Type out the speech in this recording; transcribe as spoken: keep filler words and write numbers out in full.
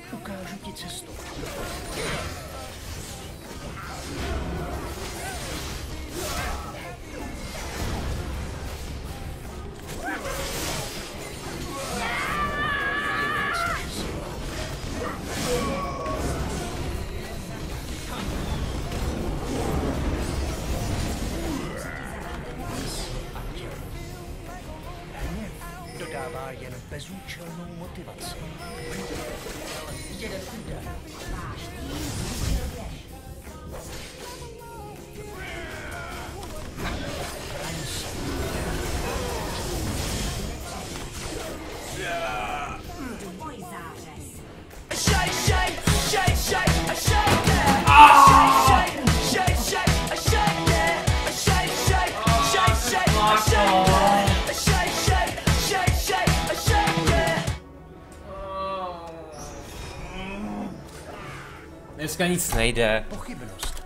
Ukážu ti cestu. Dodává jen bezúčelnou motivaci. Jeden úder. Dneska nic nejde. Pochybnost.